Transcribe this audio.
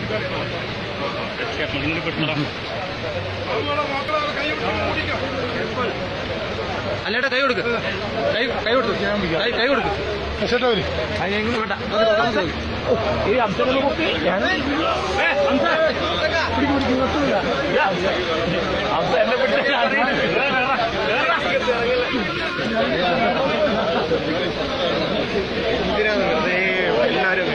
അല്ലേട്ടാ കൈ കൊടുക്ക്, കൈ കൊടുക്ക്, കൈ കൊടുക്ക്. അതിനെങ്കിലും വേണ്ട. ഈ അംശങ്ങളെ പൊക്കി അംശ എന്നെ പിടിച്ച എല്ലാവരും